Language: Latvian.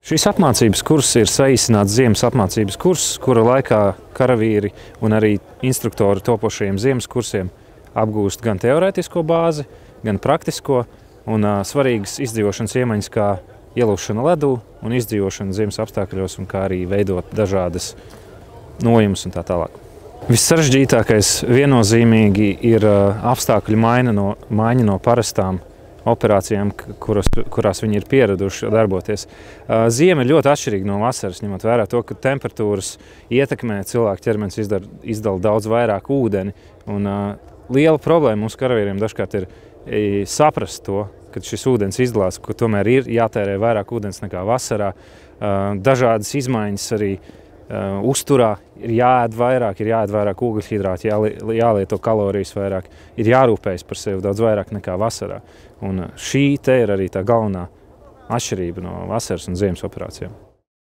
Šis apmācības kurs ir saīsināts ziemas apmācības kurs, kura laikā karavīri un arī instruktori topošajiem ziemas kursiem apgūst gan teorētisko bāzi, gan praktisko un svarīgas izdzīvošanas iemaņas kā ielūšana ledū un izdzīvošana ziemas apstākļos, un kā arī veidot dažādas nojumes un tā tālāk. Vissarežģītākais viennozīmīgi ir apstākļu maiņa no parastām operācijām, kurās viņi ir pieraduši darboties. Ziema ir ļoti atšķirīga no vasaras, ņemot vērā to, ka temperatūras ietekmē cilvēku ķermenis izdala daudz vairāk ūdeni. Un liela problēma mūsu karavīriem dažkārt ir saprast to, ka šis ūdens izdalās, ka tomēr ir jātērē vairāk ūdens nekā vasarā. Dažādas izmaiņas arī uzturā, ir jāēd vairāk ugļhidrātu, jālieto kalorijas vairāk, ir jārūpējas par sevi daudz vairāk nekā vasarā. Un šī te ir arī tā galvenā atšķirība no vasaras un ziemas operācijām.